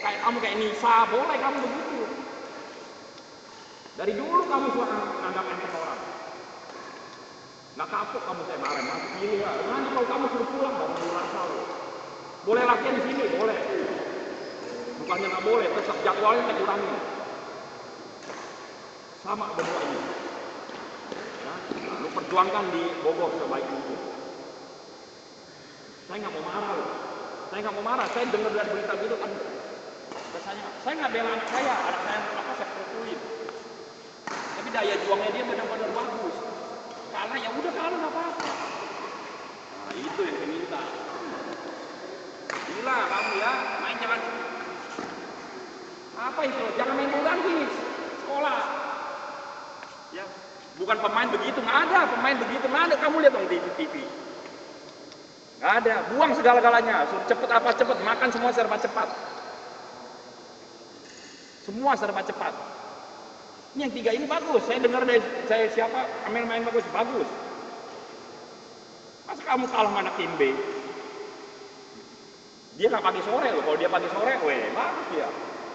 kayak kamu kayak Nisa, boleh kamu begitu. Dari dulu kamu suka anggap enteng orang. Nggak kapok kamu saya marah, masuk gini ya. Nanti kalau kamu suruh pulang, kamu merasa loh. Boleh latihan di sini, boleh. Bukannya nggak boleh, tetap jadwalnya saya kurangin. Sama berdua ini. Ya, lu perjuangkan di Bogor sebaik mungkin. Saya nggak mau marah loh. Saya nggak mau marah. Saya dengar dari berita gitu kan. Saya nggak bela anak saya apa saya perluin. Tapi daya juangnya dia benar-benar bagus. Kalah ya udah kalah nggak apa-apa. Nah itu yang saya minta. Gila kamu ya, main jangan. Apa itu? Jangan main bulu tangkis. Sekolah. Ya, bukan pemain begitu, nggak ada pemain begitu, nggak ada. Kamu lihat dong di TV. Nggak ada, buang segala-galanya. Cepet apa cepet, makan semua serba cepat. Semua serba cepat. Ini yang 3 ini bagus. Saya dengar dari saya siapa main bagus. Masa kamu kalah sama anak tim B? Dia nggak pagi sore loh. Kalau dia pagi sore, bagus dia.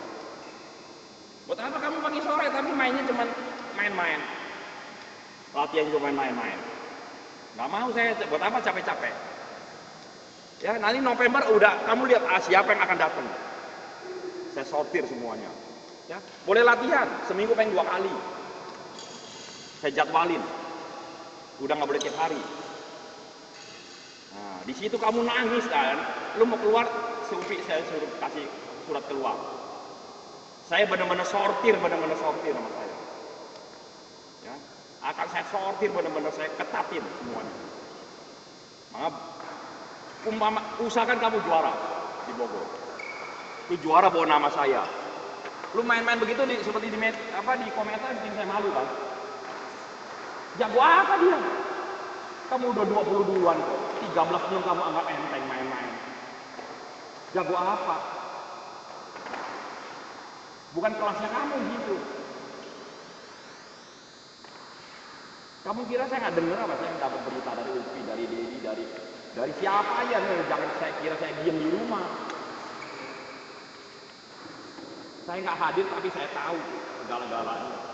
Buat apa kamu pagi sore tapi mainnya cuma main-main? Latihan cuma main-main. Nggak mau saya. Buat apa capek-capek? Ya nanti November udah kamu lihat siapa yang akan datang. Saya sortir semuanya. Ya, boleh latihan seminggu pengen 2 kali. Saya jadwalin. Udah nggak boleh tiap hari. Nah, di situ kamu nangis kan? Lu mau keluar, saya suruh kasih surat keluar. Saya benar-benar sortir sama saya. Ya, akan saya sortir benar-benar saya ketatin semuanya. Maaf. Usahakan kamu juara di Bogor. Lu juara bawa nama saya. Lu main-main begitu seperti di komentar bikin saya malu kan. Jago apa dia? Kamu udah 20 duluan kok. 13 belum kamu anggap enteng main-main. Jago apa? Bukan kelasnya kamu gitu. Kamu kira saya nggak dengar apa? Saya dapat berita dari UPI, dari Dedi, dari siapa aja nih? Jangan saya kira saya diam di rumah. Saya nggak hadir tapi saya tahu segala-galanya.